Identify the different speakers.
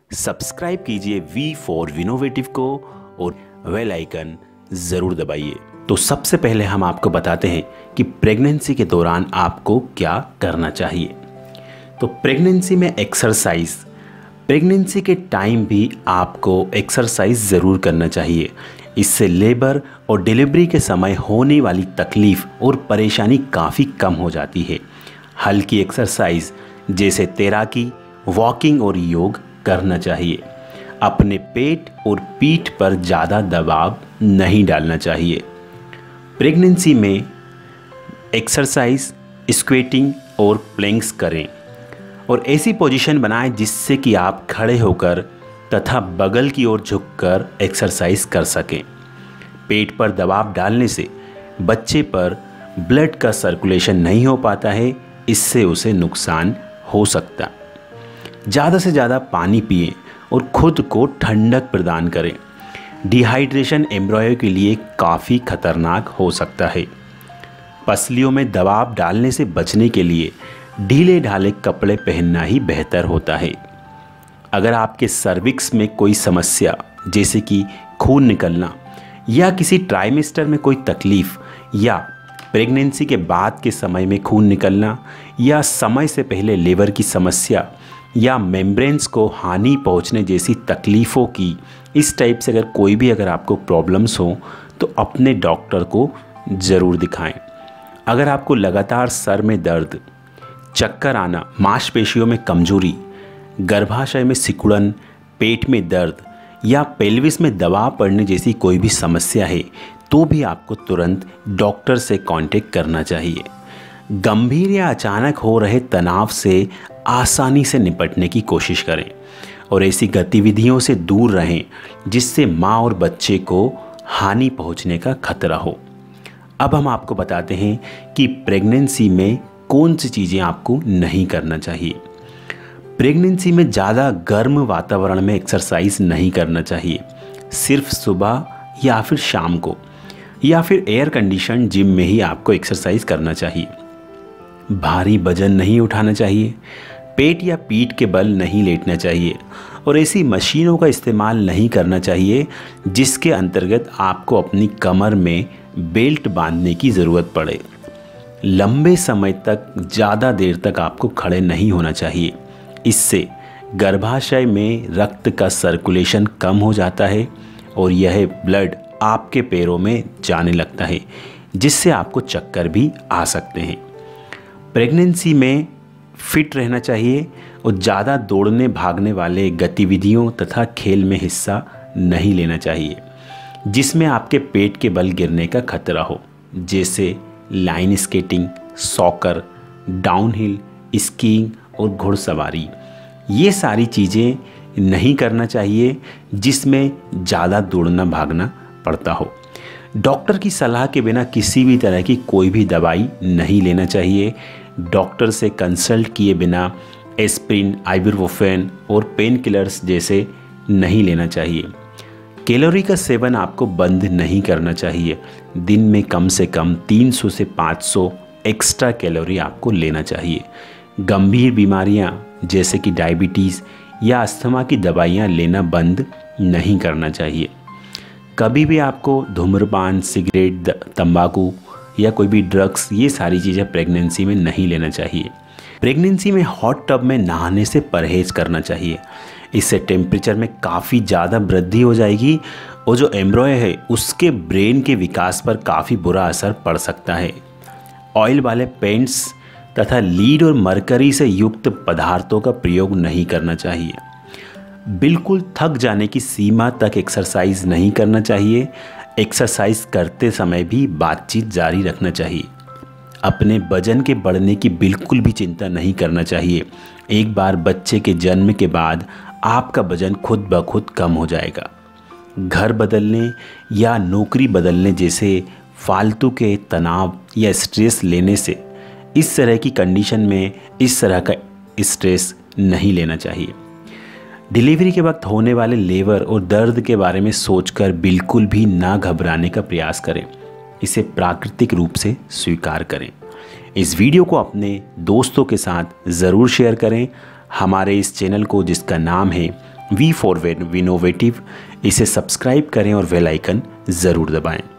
Speaker 1: Subscribe कीजिए we for विनोवेटिव को और बेल आइकन ज़रूर दबाइए। तो सबसे पहले हम आपको बताते हैं कि प्रेगनेंसी के दौरान आपको क्या करना चाहिए। तो प्रेगनेंसी में एक्सरसाइज, प्रेगनेंसी के टाइम भी आपको एक्सरसाइज ज़रूर करना चाहिए। इससे लेबर और डिलीवरी के समय होने वाली तकलीफ़ और परेशानी काफ़ी कम हो जाती है। हल्की एक्सरसाइज जैसे तैराकी, वॉकिंग और योग करना चाहिए। अपने पेट और पीठ पर ज़्यादा दबाव नहीं डालना चाहिए। प्रेगनेंसी में एक्सरसाइज, स्क्वेटिंग और प्लैंक्स करें और ऐसी पोजीशन बनाएं जिससे कि आप खड़े होकर तथा बगल की ओर झुककर एक्सरसाइज कर सकें। पेट पर दबाव डालने से बच्चे पर ब्लड का सर्कुलेशन नहीं हो पाता है, इससे उसे नुकसान हो सकता। ज़्यादा से ज़्यादा पानी पिएं और खुद को ठंडक प्रदान करें। डिहाइड्रेशन एम्ब्रॉयो के लिए काफ़ी खतरनाक हो सकता है। पसलियों में दबाव डालने से बचने के लिए ढीले ढाले कपड़े पहनना ही बेहतर होता है। अगर आपके सर्विक्स में कोई समस्या जैसे कि खून निकलना या किसी ट्राइमेस्टर में कोई तकलीफ़ या प्रेगनेंसी के बाद के समय में खून निकलना या समय से पहले लीवर की समस्या या मेम्ब्रेन्स को हानि पहुंचने जैसी तकलीफ़ों की इस टाइप से अगर आपको प्रॉब्लम्स हो तो अपने डॉक्टर को ज़रूर दिखाएं। अगर आपको लगातार सर में दर्द, चक्कर आना, मांसपेशियों में कमजोरी, गर्भाशय में सिकुड़न, पेट में दर्द या पेल्विस में दबाव पड़ने जैसी कोई भी समस्या है तो भी आपको तुरंत डॉक्टर से कांटेक्ट करना चाहिए। गंभीर या अचानक हो रहे तनाव से आसानी से निपटने की कोशिश करें और ऐसी गतिविधियों से दूर रहें जिससे माँ और बच्चे को हानि पहुँचने का खतरा हो। अब हम आपको बताते हैं कि प्रेगनेंसी में कौन सी चीज़ें आपको नहीं करना चाहिए। प्रेगनेंसी में ज़्यादा गर्म वातावरण में एक्सरसाइज नहीं करना चाहिए। सिर्फ सुबह या फिर शाम को या फिर एयर कंडीशन जिम में ही आपको एक्सरसाइज करना चाहिए। भारी वजन नहीं उठाना चाहिए। पेट या पीठ के बल नहीं लेटना चाहिए और ऐसी मशीनों का इस्तेमाल नहीं करना चाहिए जिसके अंतर्गत आपको अपनी कमर में बेल्ट बांधने की ज़रूरत पड़े। लंबे समय तक ज़्यादा देर तक आपको खड़े नहीं होना चाहिए। इससे गर्भाशय में रक्त का सर्कुलेशन कम हो जाता है और यह ब्लड आपके पैरों में जाने लगता है जिससे आपको चक्कर भी आ सकते हैं। प्रेगनेंसी में फिट रहना चाहिए और ज़्यादा दौड़ने भागने वाले गतिविधियों तथा खेल में हिस्सा नहीं लेना चाहिए जिसमें आपके पेट के बल गिरने का खतरा हो, जैसे line skating, soccer, downhill, skiing और घुड़सवारी। ये सारी चीज़ें नहीं करना चाहिए जिसमें ज़्यादा दौड़ना भागना पड़ता हो। डॉक्टर की सलाह के बिना किसी भी तरह की कोई भी दवाई नहीं लेना चाहिए। डॉक्टर से कंसल्ट किए बिना एस्प्रिन, आइबुप्रोफेन और पेन किलर्स जैसे नहीं लेना चाहिए। कैलोरी का सेवन आपको बंद नहीं करना चाहिए। दिन में कम से कम 300 से 500 एक्स्ट्रा कैलोरी आपको लेना चाहिए। गंभीर बीमारियां जैसे कि डायबिटीज़ या अस्थमा की दवाइयां लेना बंद नहीं करना चाहिए। कभी भी आपको धूम्रपान, सिगरेट, तंबाकू या कोई भी ड्रग्स, ये सारी चीज़ें प्रेगनेंसी में नहीं लेना चाहिए। प्रेगनेंसी में हॉट टब में नहाने से परहेज़ करना चाहिए। इससे टेम्परेचर में काफ़ी ज़्यादा वृद्धि हो जाएगी और जो एम्ब्रॉय है उसके ब्रेन के विकास पर काफ़ी बुरा असर पड़ सकता है। ऑयल वाले पेंट्स तथा लीड और मरकरी से युक्त पदार्थों का प्रयोग नहीं करना चाहिए। बिल्कुल थक जाने की सीमा तक एक्सरसाइज नहीं करना चाहिए। एक्सरसाइज करते समय भी बातचीत जारी रखना चाहिए। अपने वजन के बढ़ने की बिल्कुल भी चिंता नहीं करना चाहिए। एक बार बच्चे के जन्म के बाद आपका वजन खुद ब खुद कम हो जाएगा। घर बदलने या नौकरी बदलने जैसे फालतू के तनाव या स्ट्रेस लेने से इस तरह की कंडीशन में इस तरह का स्ट्रेस नहीं लेना चाहिए। डिलीवरी के वक्त होने वाले लेबर और दर्द के बारे में सोचकर बिल्कुल भी ना घबराने का प्रयास करें। इसे प्राकृतिक रूप से स्वीकार करें। इस वीडियो को अपने दोस्तों के साथ ज़रूर शेयर करें। हमारे इस चैनल को जिसका नाम है वी फॉर विनोवेटिव, इसे सब्सक्राइब करें और बेल आइकन ज़रूर दबाएं।